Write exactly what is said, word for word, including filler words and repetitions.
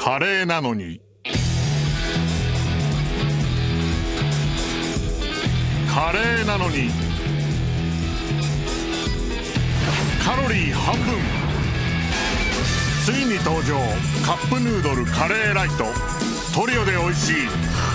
カレーなのにカレーなのにカロリー半分。ついに登場、カップヌードルカレーライト。トリオで美味しい